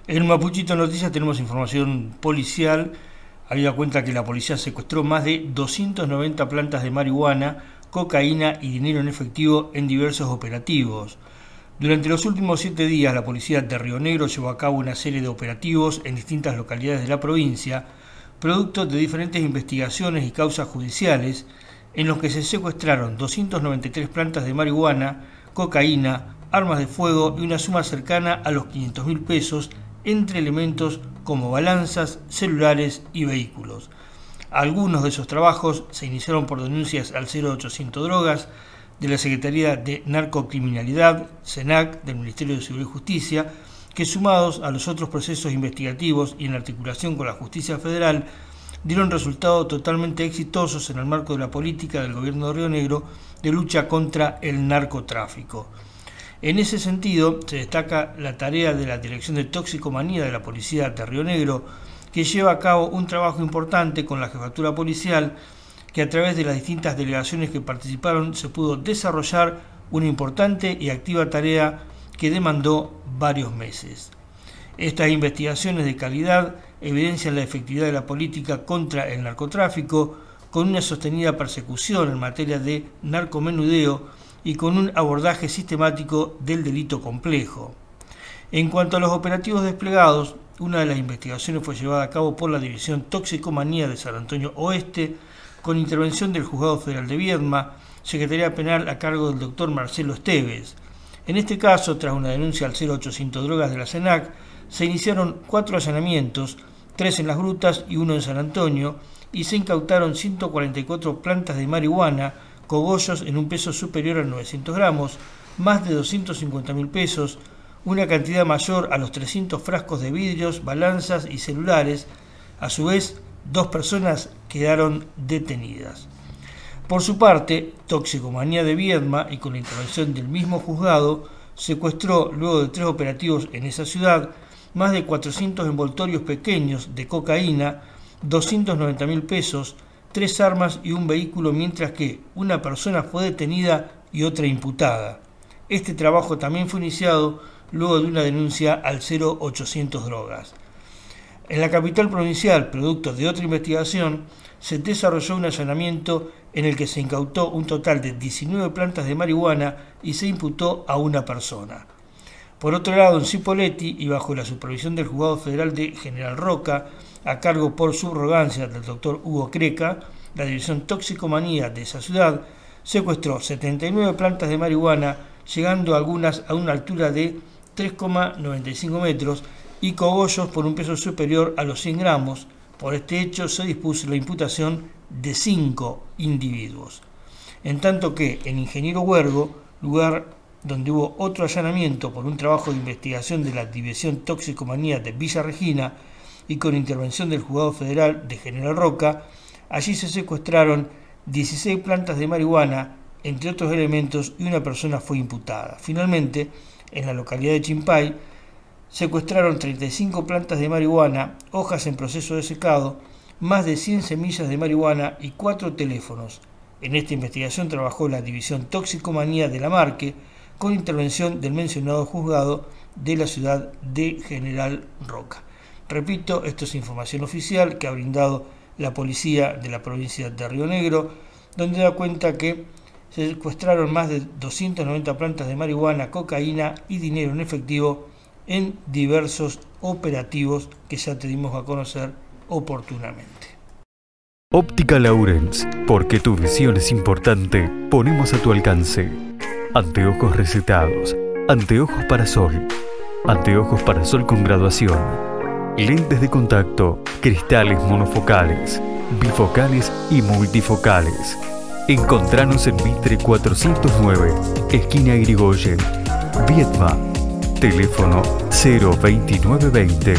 En Mapuchito Noticias tenemos información policial. Habida cuenta que la policía secuestró más de 290 plantas de marihuana, cocaína y dinero en efectivo en diversos operativos. Durante los últimos 7 días, la policía de Río Negro llevó a cabo una serie de operativos en distintas localidades de la provincia, producto de diferentes investigaciones y causas judiciales, en los que se secuestraron 293 plantas de marihuana, cocaína, armas de fuego y una suma cercana a los 500.000 pesos entre elementos como balanzas, celulares y vehículos. Algunos de esos trabajos se iniciaron por denuncias al 0800 Drogas de la Secretaría de Narcocriminalidad, SENAC, del Ministerio de Seguridad y Justicia, que sumados a los otros procesos investigativos y en articulación con la Justicia Federal, dieron resultados totalmente exitosos en el marco de la política del Gobierno de Río Negro de lucha contra el narcotráfico. En ese sentido, se destaca la tarea de la Dirección de Toxicomanía de la Policía de Río Negro, que lleva a cabo un trabajo importante con la jefatura policial, que a través de las distintas delegaciones que participaron se pudo desarrollar una importante y activa tarea que demandó varios meses. Estas investigaciones de calidad evidencian la efectividad de la política contra el narcotráfico, con una sostenida persecución en materia de narcomenudeo y con un abordaje sistemático del delito complejo. En cuanto a los operativos desplegados, una de las investigaciones fue llevada a cabo por la División Toxicomanía de San Antonio Oeste, con intervención del Juzgado Federal de Viedma, Secretaría Penal a cargo del doctor Marcelo Esteves. En este caso, tras una denuncia al 0800 Drogas de la SENAC, se iniciaron 4 allanamientos, 3 en Las Grutas y 1 en San Antonio, y se incautaron 144 plantas de marihuana, cogollos en un peso superior a 900 gramos, más de 250.000 pesos, una cantidad mayor a los 300 frascos de vidrios, balanzas y celulares. A su vez, 2 personas quedaron detenidas. Por su parte, Toxicomanía de Viedma, y con la intervención del mismo juzgado, secuestró, luego de 3 operativos en esa ciudad, más de 400 envoltorios pequeños de cocaína, 290.000 pesos, 3 armas y un vehículo, mientras que una persona fue detenida y otra imputada. Este trabajo también fue iniciado luego de una denuncia al 0800 Drogas. En la capital provincial, producto de otra investigación, se desarrolló un allanamiento en el que se incautó un total de 19 plantas de marihuana y se imputó a una persona. Por otro lado, en Cipolletti, y bajo la supervisión del Juzgado Federal de General Roca, a cargo por subrogancia del doctor Hugo Creca, la División Toxicomanía de esa ciudad secuestró 79 plantas de marihuana, llegando algunas a una altura de 3,95 metros y cogollos por un peso superior a los 100 gramos. Por este hecho se dispuso la imputación de 5 individuos. En tanto que en Ingeniero Huergo, lugar donde hubo otro allanamiento por un trabajo de investigación de la División Toxicomanía de Villa Regina y con intervención del Juzgado Federal de General Roca, allí se secuestraron 16 plantas de marihuana, entre otros elementos, y una persona fue imputada. Finalmente, en la localidad de Chimpay, secuestraron 35 plantas de marihuana, hojas en proceso de secado, más de 100 semillas de marihuana y 4 teléfonos. En esta investigación trabajó la División Toxicomanía de la Marque, con intervención del mencionado juzgado de la ciudad de General Roca. Repito, esto es información oficial que ha brindado la policía de la provincia de Río Negro, donde da cuenta que se secuestraron más de 290 plantas de marihuana, cocaína y dinero en efectivo en diversos operativos que ya te dimos a conocer oportunamente. Óptica Laurens, porque tu visión es importante, ponemos a tu alcance. Anteojos recetados, anteojos para sol con graduación, lentes de contacto, cristales monofocales, bifocales y multifocales. Encontranos en Mitre 409, esquina Irigoyen, Viedma. Teléfono 02920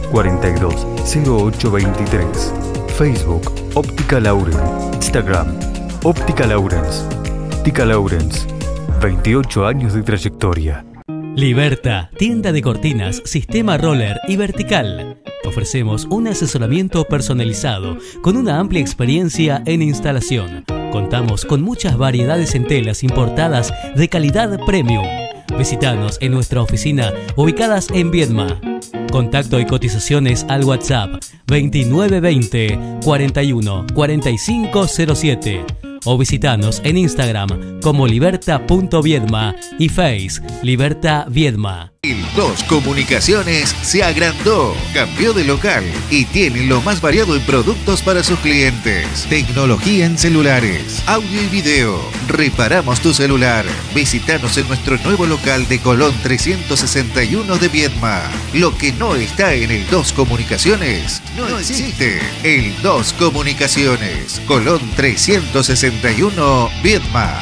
420823. Facebook Óptica Laurens. Instagram Óptica Laurens. Óptica Laurens, 28 años de trayectoria. Liberta, tienda de cortinas, sistema roller y vertical. Ofrecemos un asesoramiento personalizado con una amplia experiencia en instalación. Contamos con muchas variedades en telas importadas de calidad premium. Visítanos en nuestra oficina ubicadas en Viedma. Contacto y cotizaciones al WhatsApp 2920 41 45 07 o visitanos en Instagram como liberta.viedma y Face Liberta Viedma. El 2 Comunicaciones se agrandó, cambió de local y tiene lo más variado en productos para sus clientes. Tecnología en celulares, audio y video. Reparamos tu celular. Visítanos en nuestro nuevo local de Colón 361 de Viedma. Lo que no está en el 2 Comunicaciones no existe. El 2 Comunicaciones, Colón 361 Viedma.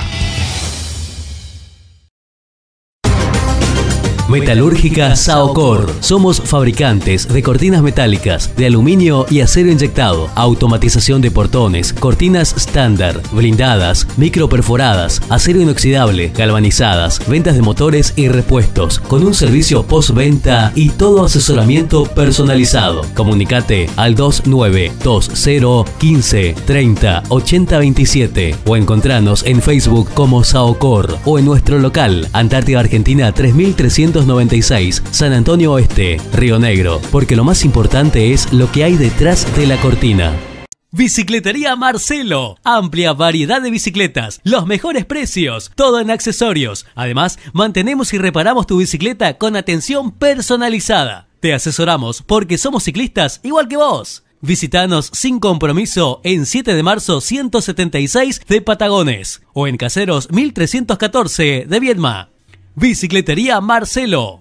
Metalúrgica Saocor. Somos fabricantes de cortinas metálicas, de aluminio y acero inyectado, automatización de portones, cortinas estándar, blindadas, microperforadas, acero inoxidable, galvanizadas, ventas de motores y repuestos, con un servicio postventa y todo asesoramiento personalizado. Comunicate al 2920 15 30 80 27 o encontranos en Facebook como Saocor o en nuestro local, Antártida Argentina 3396, San Antonio Oeste, Río Negro, porque lo más importante es lo que hay detrás de la cortina. Bicicletería Marcelo. Amplia variedad de bicicletas, los mejores precios, todo en accesorios. Además, mantenemos y reparamos tu bicicleta con atención personalizada. Te asesoramos porque somos ciclistas igual que vos. Visítanos sin compromiso en 7 de marzo 176 de Patagones o en Caseros 1314 de Viedma. Bicicletería Marcelo.